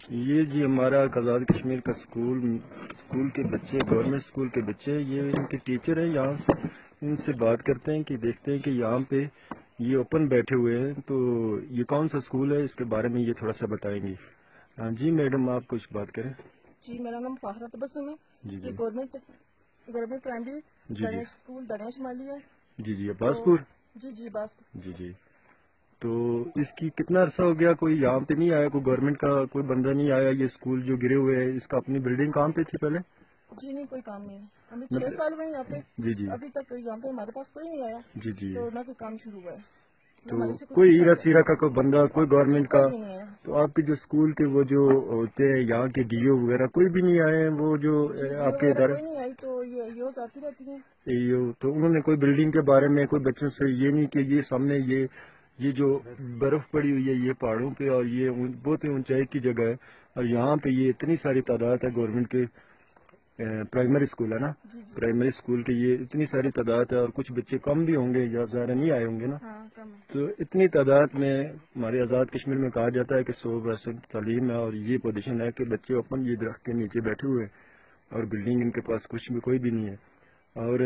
یہ جی ہمارا آزاد کشمیر کا اسکول کے بچے، گورنمنٹ اسکول کے بچے، یہ ان کے ٹیچر ہیں، یہاں سے ان سے بات کرتے ہیں کہ دیکھتے ہیں کہ یہاں پہ یہ اوپن بیٹھے ہوئے ہیں، تو یہ کون سا اسکول ہے، اس کے بارے میں یہ تھوڑا سا بتائیں گی۔ ہاں جی میڈم، آپ کچھ بات کریں۔ جی میرا نام فاہرہ تبسم ہے۔ جی یہ جی گورنمنٹ پرائمری جی جی اسکول دریا شمالی ہے۔ جی جی تو عباس پور۔ جی بس جی جی، تو اس کی کتنا عرصہ ہو گیا کوئی یہاں پہ نہیں آیا، کوئی گورنمنٹ کا کوئی بندہ نہیں آیا؟ یہ اسکول جو گرے ہوئے ہیں، اس کا اپنی بلڈنگ کہاں پہ تھی پہلے؟ جی نہیں، کوئی کام نہیں ہے، ہمیں 6 مطلب سال ہوئے یہاں پہ، جی جی ابھی تک یہاں پہ ہمارے پاس کوئی نہیں آیا، جی جی، تو نہ کوئی کام شروع ہوا ہے، نہ تو ہمارے سے کوئی کوئی پوچھا ہیرا گیا۔ سیرا کا کوئی بندہ، کوئی جی گورنمنٹ کا؟ کوئی نہیں آیا۔ تو آپ کے جو اسکول کے وہ جو ہوتے ہیں یہاں کے ڈی او وغیرہ، کوئی بھی نہیں آئے ہیں وہ جو جی ڈی او آپ کے وغیرہ ادارے؟ کوئی نہیں آئی، تو یہ یوز آتی رہتی ہیں۔ تو انہوں نے کوئی بلڈنگ کے بارے میں کوئی بچوں سے یہ نہیں کہ یہ سامنے یہ جو برف پڑی ہوئی ہے یہ پہاڑوں پہ، اور یہ بہت ہی اونچائی کی جگہ ہے، اور یہاں پہ یہ اتنی ساری تعداد ہے گورنمنٹ کے پرائمری اسکول ہے نا، جی جی پرائمری اسکول کے یہ اتنی ساری تعداد ہے، اور کچھ بچے کم بھی ہوں گے یا زیادہ نہیں آئے ہوں گے نا، ہاں کم ہے۔ تو اتنی تعداد میں ہمارے آزاد کشمیر میں کہا جاتا ہے کہ 100% تعلیم ہے، اور یہ پوزیشن ہے کہ بچے اپن یہ درخت کے نیچے بیٹھے ہوئے ہیں، اور بلڈنگ ان کے پاس کچھ بھی کوئی بھی نہیں ہے۔ اور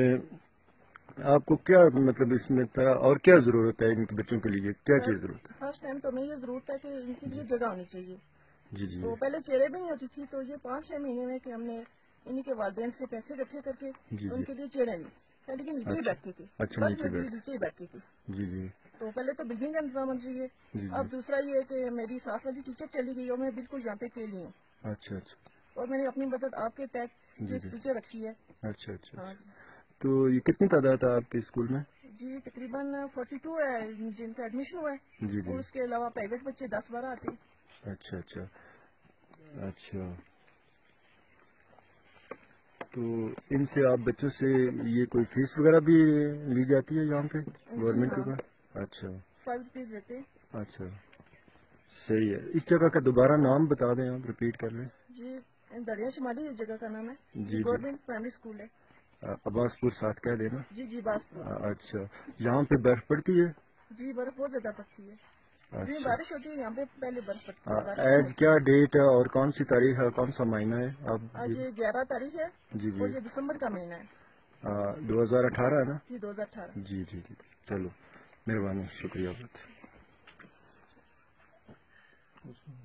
آپ کو کیا مطلب اس میں اور کیا ضرورت ہے ان کے بچوں کے لیے، کیا سر چیز ضرورت ہے؟ فرسٹ ٹائم تو ہمیں یہ ضرورت ہے کہ ان کے جی لیے جگہ ہونی چاہیے۔ جی جی تو پہلے چہرے بھی نہیں ہوتی تھی، تو یہ 5-6 مہینے میں کہ ہم نے انہیں کے والدین سے پیسے اکٹھے کر کے جی ان جی، کے لیے چہرے نہیں، لیکن نیچے ہی اچھا بیٹھتے تھے، اچھا، برف نیچے لگی ہوئی بیٹھ، نیچے ہی بیٹھتی تھی۔ جی جی تو پہلے تو بلڈنگ کا انتظام ہونا چاہیے۔ جی جی، اب دوسرا یہ ہے کہ میری ساتھ والی ٹیچر چلی گئی اور میں بالکل یہاں پہ اکیلی ہوں، اچھا اچھا، اور میں نے اپنی مدد آپ کے تحت جی یہ جی، ٹیچر رکھی ہے۔ اچھا اچھا ہاں اچھا، جی تو یہ کتنی تعداد ہے آپ کے اسکول میں؟ جی تقریباً 42 ہے جن کا ایڈمیشن ہوا ہے، جی اور جی، اس کے علاوہ پرائیویٹ بچے 10-12 آتے ہیں۔ اچھا اچھا اچھا، تو ان سے آپ بچوں سے یہ کوئی فیس وغیرہ بھی لی جاتی ہے یہاں پہ جی گورنمنٹ کے ہاں، پاس؟ اچھا 5 روپیز لیتے ہیں۔ اچھا، صحیح ہے۔ اس جگہ کا دوبارہ نام بتا دیں، آپ ریپیٹ کر لیں۔ جی دریا شمالی اس جگہ کا نام ہے، یہ جی جی، گورنمنٹ پرائمری اسکول ہے۔ عباس پور ساتھ کہہ دینا۔ جی باسپور۔ اچھا، یہاں پہ برف پڑتی ہے؟ جی برف بہت زیادہ پڑتی ہے، ابھی اچھا، بارش ہوتی ہے یہاں پہ، پہلے برف پڑتی ہے، بارش نہیں ایج ہوتی۔ کیا ڈیٹ ہے اور کون سی تاریخ ہے، کون سا مہینہ ہے آپ؟ آج یہ 11 تاریخ ہے، جی اور جی، یہ دسمبر کا مہینہ ہے۔ 2018 ہے نا؟ جی 2018۔ جی جی جی، چلو مہربانی، شکریہ بہت۔